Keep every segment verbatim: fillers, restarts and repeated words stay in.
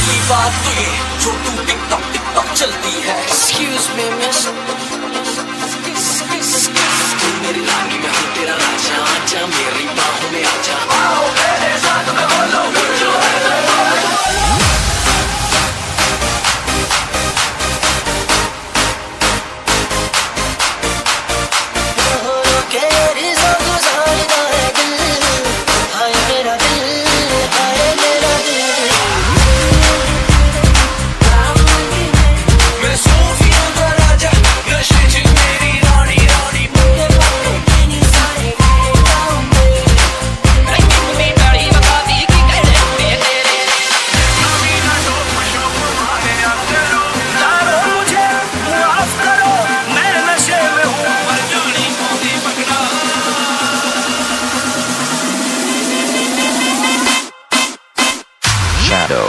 पहली बात तो ये जो तू टिकटॉक टिकटॉक चलती है। Excuse me miss, मेरी रानी मैं हूँ तेरा राजा, आजा मेरी बाहों में आजा। आओ मेरे साथ में बोलो जो है Shadow.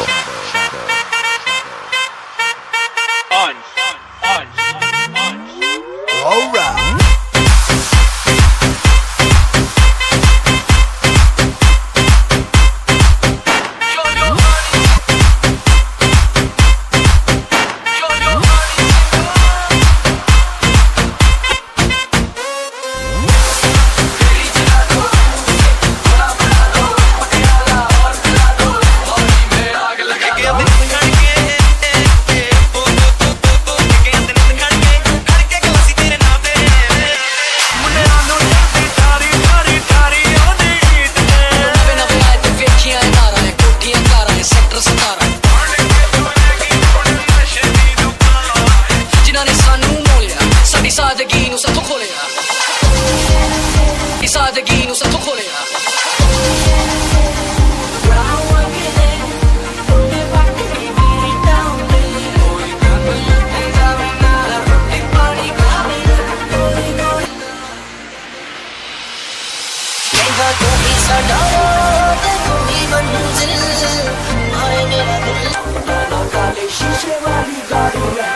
On, on, on. All right. सादगी नू सब खोलिया शीशे वाली गाड़ी है,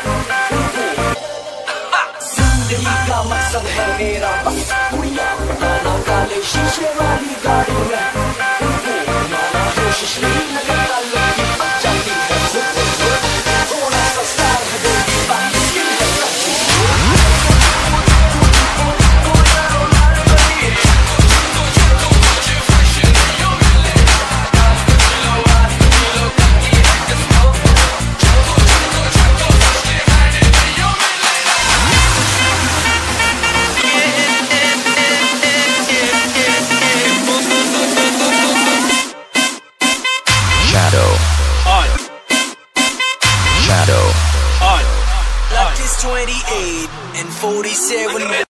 जिंदगी का मकसद है मेरा बस गुड़िया बनाना, काले शीशे वाली गाड़ी है, बनाना है शीशे नगर का लड़की बच जाती है खुद को खुद, थोड़ा सा स्टार है बेबी बाकी स्किन है कच्ची। Shadow. On. Shadow. On. Luck is twenty-eight and forty-seven minutes.